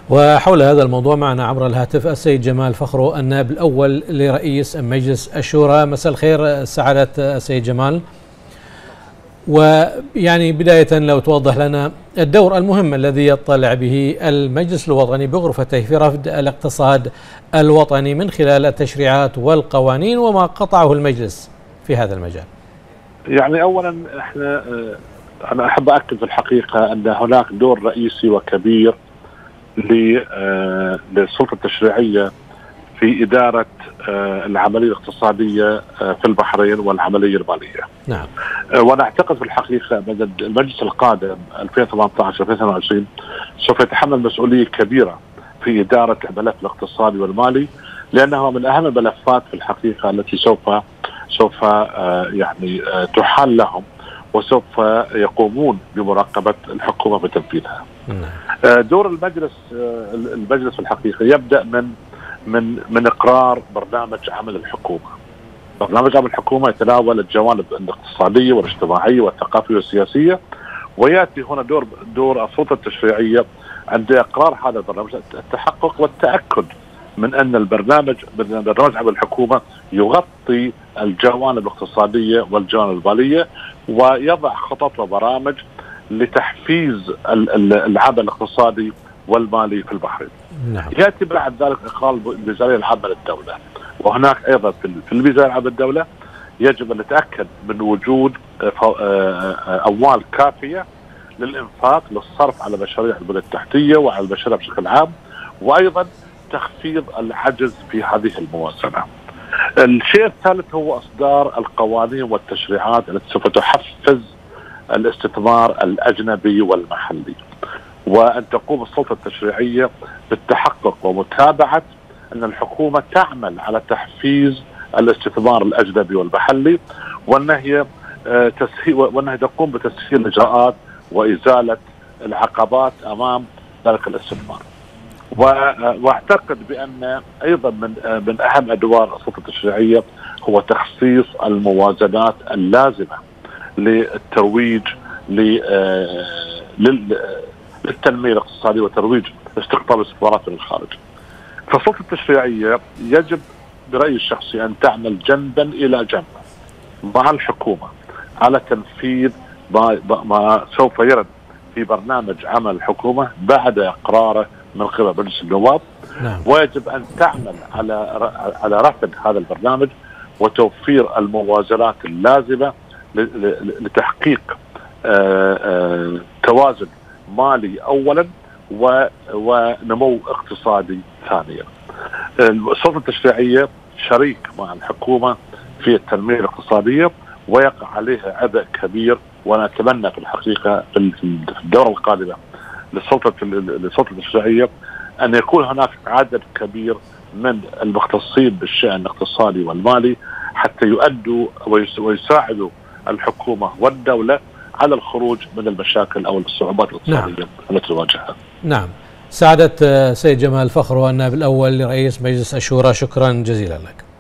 وحول هذا الموضوع معنا عبر الهاتف السيد جمال فخرو النائب الأول لرئيس مجلس الشورى. مساء الخير سعادة السيد جمال. ويعني بداية لو توضح لنا الدور المهم الذي يطلع به المجلس الوطني بغرفته في رفض الاقتصاد الوطني من خلال التشريعات والقوانين وما قطعه المجلس في هذا المجال. يعني أولا أنا أحب أكد في الحقيقة أن هناك دور رئيسي وكبير للسلطة التشريعية في إدارة العملية الاقتصادية في البحرين والعملية المالية. نعم. وأنا أعتقد في الحقيقة أن المجلس القادم 2018-2022 سوف يتحمل مسؤولية كبيرة في إدارة الملف الاقتصادي والمالي، لأنه من أهم الملفات في الحقيقة التي سوف يعني تحال لهم، وسوف يقومون بمراقبة الحكومة بتنفيذها. دور المجلس في الحقيقة يبدأ من إقرار برنامج عمل الحكومة. برنامج عمل الحكومة يتناول الجوانب الاقتصادية والاجتماعية والثقافية والسياسية، ويأتي هنا دور السلطة التشريعية عند إقرار هذا البرنامج، التحقق والتأكد من أن برنامج عمل الحكومة يغطي الجوانب الاقتصادية والجوانب المالية، ويضع خطط وبرامج لتحفيز العمل الاقتصادي والمالي في البحرين. نعم. يأتي بعد ذلك إقرار الميزانية العامة للدولة، وهناك أيضا في الميزانية العامة للدولة يجب أن نتأكد من وجود أموال كافية للإنفاق للصرف على مشاريع البنية التحتية وعلى المشاريع بشكل عام، وأيضا تخفيض العجز في هذه الموازنة. الشيء الثالث هو إصدار القوانين والتشريعات التي سوف تحفز الاستثمار الأجنبي والمحلي، وأن تقوم السلطة التشريعية بالتحقق ومتابعة أن الحكومة تعمل على تحفيز الاستثمار الأجنبي والمحلي، وأنها تقوم بتسهيل الإجراءات وإزالة العقبات أمام ذلك الاستثمار. واعتقد بأن أيضا من أهم أدوار السلطة التشريعية هو تخصيص الموازنات اللازمة للترويج للتنمية الاقتصادية وترويج استقطاب الاستثمارات من الخارج. فالسلطة التشريعية يجب برأيي الشخصي أن تعمل جنبا إلى جنب مع الحكومة على تنفيذ ما سوف يرد في برنامج عمل الحكومة بعد إقراره من قبل مجلس النواب. نعم. ويجب أن تعمل على رفض هذا البرنامج وتوفير الموازنات اللازمة لتحقيق توازن مالي أولا ونمو اقتصادي ثانيا. السلطة التشريعية شريك مع الحكومة في التنمية الاقتصادية ويقع عليها عبء كبير، وأنا أتمنى في الحقيقة في الدورة القادمة للسلطة التشريعية أن يكون هناك عدد كبير من المختصين بالشأن الاقتصادي والمالي حتى يؤدوا ويساعدوا الحكومة والدولة على الخروج من المشاكل أو الصعوبات الاقتصادية التي تواجهها. نعم. سعادة سيد جمال فخرو النائب الأول لرئيس مجلس الشورى، شكرا جزيلا لك.